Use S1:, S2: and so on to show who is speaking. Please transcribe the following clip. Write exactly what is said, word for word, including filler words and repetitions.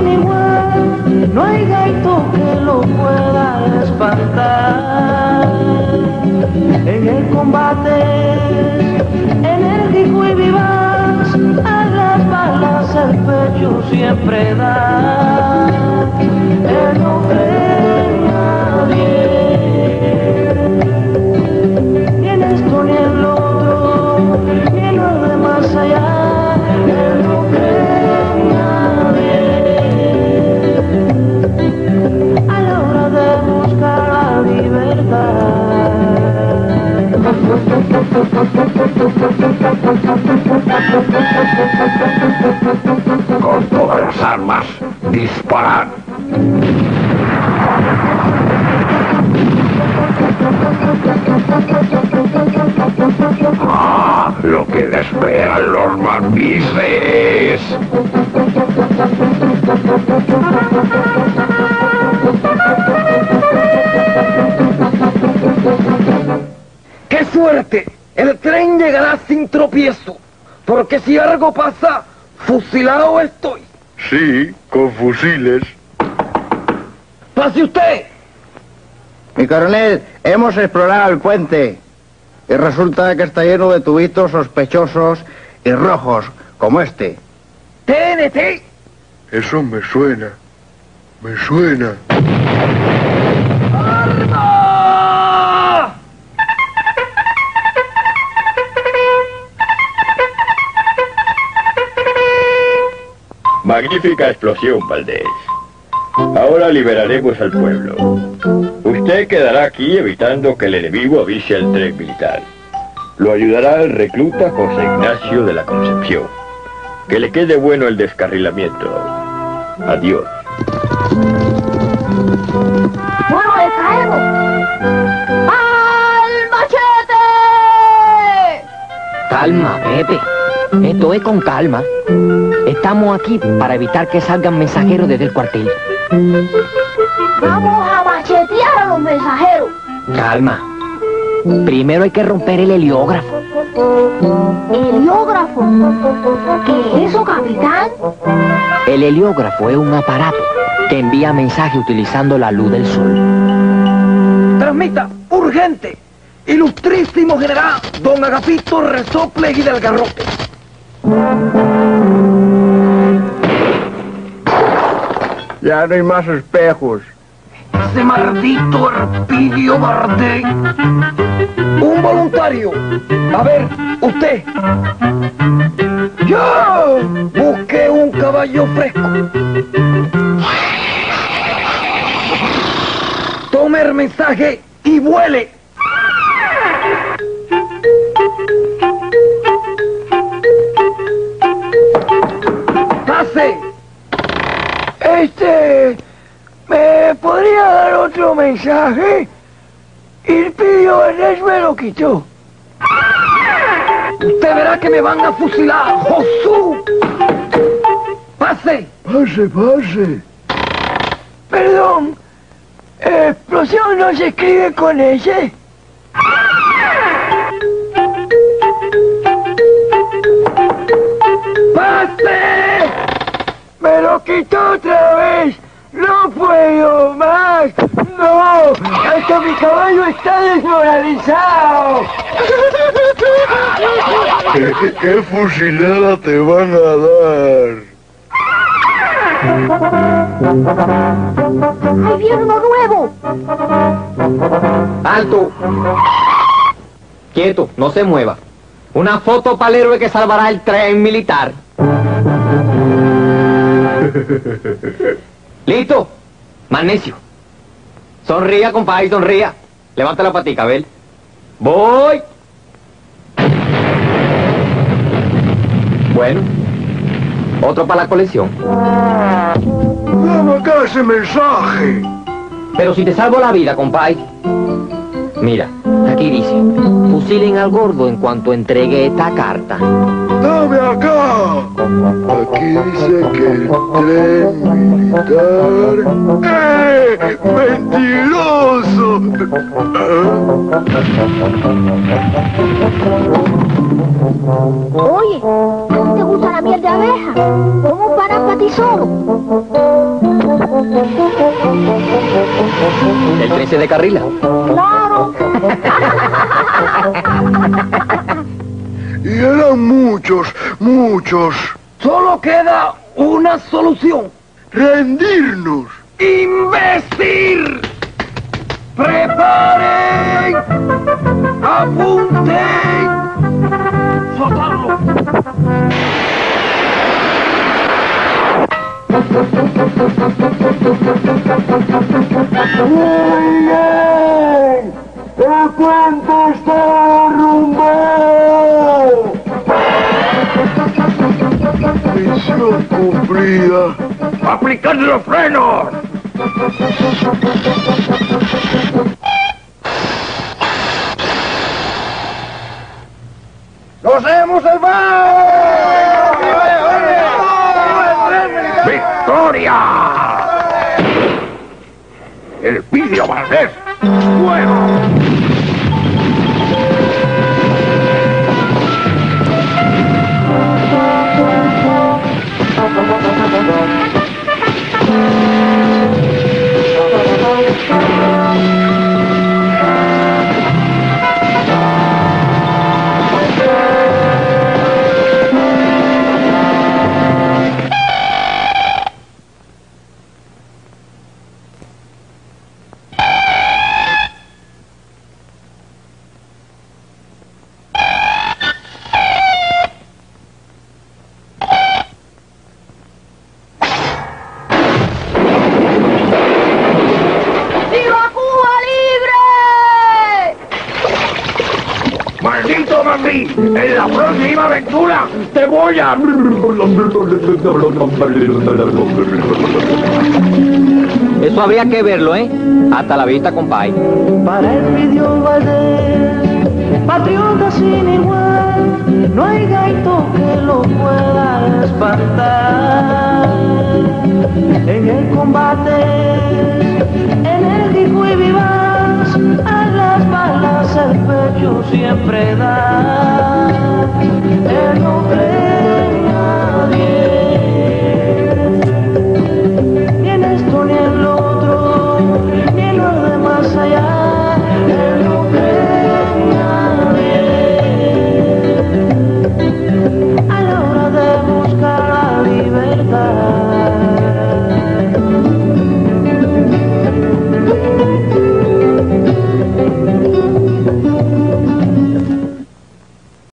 S1: sin igual, no hay gaito que lo pueda espantar. En el combate, enérgico y vivaz, a las balas el pecho siempre da. Él no cree en nadie, ni en esto ni en lo otro, ni en lo de más allá. Él no cree en nadie a la hora de buscar la libertad.
S2: Con todas las armas, disparar. ¡Ah! Lo que despegan los mamíferos.
S3: ¡Qué suerte! El tren llegará sin tropiezo, porque si algo pasa, fusilado estoy.
S4: Sí, con fusiles.
S3: ¡Pase usted!
S5: Mi coronel, hemos explorado el puente y resulta que está lleno de tubitos sospechosos y rojos, como este.
S3: T N T.
S4: Eso me suena. Me suena.
S3: ¡Arma!
S6: Magnífica explosión, Valdés. Ahora liberaremos al pueblo. Usted quedará aquí evitando que el enemigo avise al tren militar. Lo ayudará el recluta José Ignacio de la Concepción. Que le quede bueno el descarrilamiento. Adiós.
S7: ¡Bueno, le caemos! ¡Al machete!
S8: Calma, Pepe. Esto es con calma. Estamos aquí para evitar que salgan mensajeros desde el cuartel.
S7: Vamos a machetear a los mensajeros.
S8: Calma. Primero hay que romper el heliógrafo.
S7: ¿Heliógrafo? ¿Qué es eso, capitán?
S8: El heliógrafo es un aparato que envía mensajes utilizando la luz del sol.
S3: Transmita, urgente, ilustrísimo general don Agapito Resoplegui del Garrote.
S5: Ya no hay más espejos.
S3: Ese maldito Erpidio Bardé. Un voluntario. A ver, usted. Yo busqué un caballo fresco. Tome el mensaje y vuele. Pase. Este... ¿Me podría dar otro mensaje? Irpidio Bardés me lo quitó. Usted verá que me van a fusilar, Josú. Pase.
S4: Pase, pase.
S3: Perdón. ¿Explosión no se escribe con S? ¡Pase! ¡Me lo quitó otra vez! ¡No puedo más! ¡No! ¡Hasta mi caballo está desmoralizado!
S4: ¿Qué, qué fusilada te van a dar?
S7: ¡Ahí viene uno nuevo!
S8: ¡Alto! Quieto, no se mueva. Una foto para el héroe que salvará el tren militar. ¿Listo? Magnesio. Sonría, compadre, sonría. Levanta la patica, ¿ves? ¡Voy! Bueno. Otro para la colección.
S4: Dame acá ese mensaje.
S8: Pero si te salvo la vida, compadre. Mira, aquí dice, fusilen al gordo en cuanto entregue esta carta.
S4: ¡Dame acá! Aquí dice que el tren militar... ¡Eh! ¡Mentiroso!
S7: Oye, ¿no te gusta la miel de abeja? ¿Cómo para para ti solo?
S8: dice de Carrila?
S7: Claro.
S4: Y eran muchos, muchos.
S3: Solo queda una solución.
S4: Rendirnos.
S3: ¡Imbécil! ¡Preparen! ¡Apunten! ¡Soltarlo!
S4: ¡Bien! ¡El puente está derrumbado! Misión cumplida.
S2: ¡Aplicad los frenos!
S3: ¡Nos hemos salvado!
S2: ¡Victoria! ¡El Pidio Valdés! ¡Fuego! ¡Maldito Madrid! ¡En la próxima aventura te voy a...
S8: Eso habría que verlo, ¿eh? Hasta la vista, compay.
S1: Para el Pidio Valdés, patriota sin igual, no hay gaito que lo pueda espantar. En el combate, enérgico y vivaz, a las balas el pecho siempre da. Él no